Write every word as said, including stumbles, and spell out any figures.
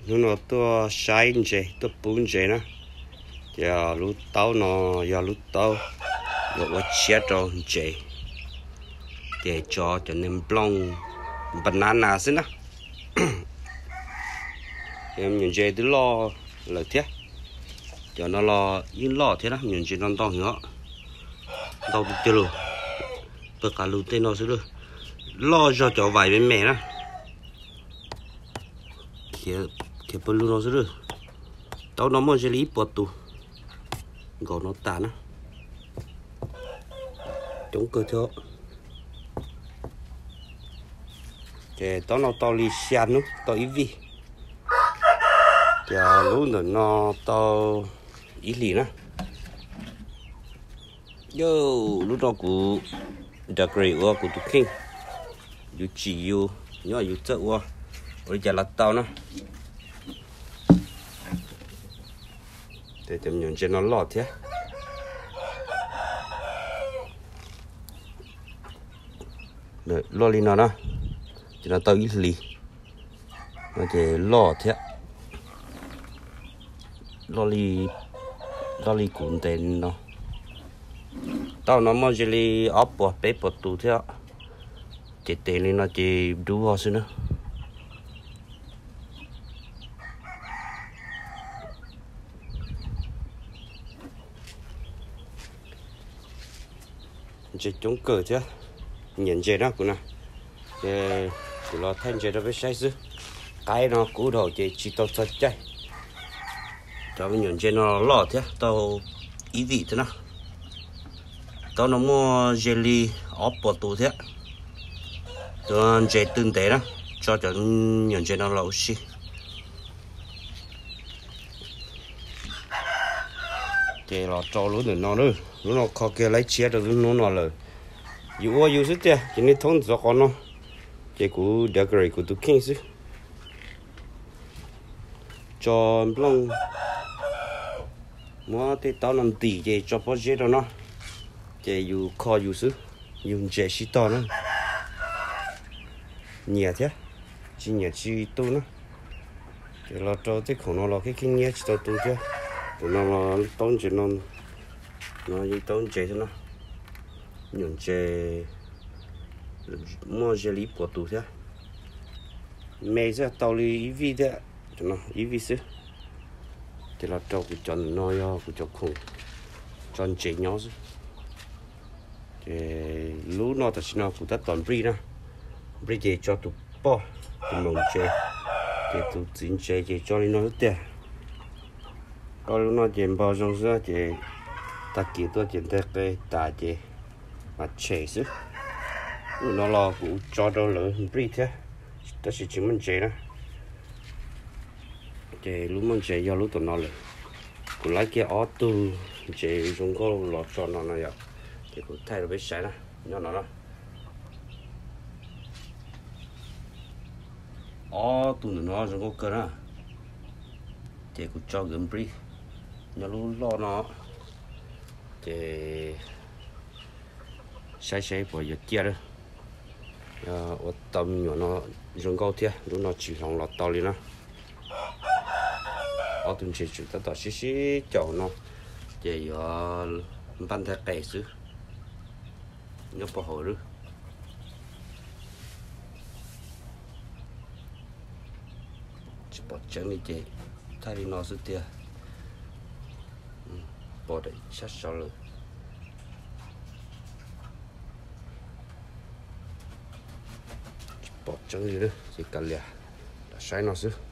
nó to sai chế to bún chế nè giờ lú tàu nó giờ lú tàu rồi chết rồi chế để cho cho nên plong banana xin nè em nhìn chế từ lo là thế cho nó lo yên lo thế đó nhìn chế nó to nữa đâu được chưa luôn tất cả lú tên nó sẽ được lo cho cho vài bên mẹ nè kia kia bự nó sẽ được tao nó mới sẽ lý bọt tu gò nó tàn á chống cơ thở để tao nó tao lý xian nữa tao ít vi giờ lúc nữa nó tao ít lì nữa yo lúc đó của đặc biệt của của tụi kinh yêu chỉ yêu nhớ yêu chợ qua bây giờ là tao nữa để chấm nhận trên nó lọt thế để lo li nó nè chỉ là tao ít lì nó chỉ lọt thế lo li lo li cuốn tên nó tao nó mới chỉ li ốp bò bếp bò tủ thế chỉ tên li nó chỉ đủ hoa xin nữa chỉ chống cờ chứ nhận chế đó cũng nè để của nó thanh chế đó với sai chứ cái nó cũ đầu chỉ chỉ tao cho chạy cho mình nhận chế nó lọt thế tao ý vị thế nào tao nó mua jelly ốp bò tủ thế tao chế tinh tế đó cho cho nhận chế nó lâu xí thì nó cho lúa để nó nữa lúa nó khó kia lấy chia được lúa nó rồi yêu quá yêu sức chứ chỉ nên thông cho con nó chỉ của đặc biệt của tụi kinh chứ cho long mua thì tao làm tỉ chỉ cho bao nhiêu đó nó chỉ yêu khó yêu sức yêu chế sĩ to nữa nhẹ thế chỉ nhẹ chỉ tu nữa thì nó cho cái khổ nó là cái kinh nghiệm chỉ tao tu chứ nó nó tốn chỉ nó nó như tốn chế thôi nó nhận chế mua chế lý của tụ thế mẹ sẽ tao đi ý vi thế cho nó ý vi xứ thì là trâu của chọn nó yo của chọn khủng chọn chế nhỏ chứ thì lú nó thật nó của ta toàn bri nè bri chế cho tụ bo tụ mồng chế thì tụ chín chế chế cho nó hết tiền có lúc nó chém bao trong giữa thì ta kỹ tôi chém theo cái ta thì mà chế chứ nó lo cũng cho đâu lỡ bri thế ta chỉ chỉ mình chế đó thì lúc mình chế do lúc tụi nó lỡ cũng lấy cái ó tu chế chúng có lọt cho nó này vậy thì cũng thay đổi cái sai đó nhỏ nó đó ó tu nó chúng có cơ đó thì cũng cho gần bri nó luôn lo nó thì sai sai bỏ giờ chia đó ở tầm nhỏ nó dùng câu thế lúc nó chỉ lòng lọt to lên nó ở tuần chỉ chủ ta tỏ xí xí chậu nó thì ở ban thay cây xứ nhớ bỏ hồ nữa chỉ bỏ chân đi chị thay đi nó xứ tia bỏ đấy sát sau rồi bỏ chân đi nữa chỉ cần là sai nó xứ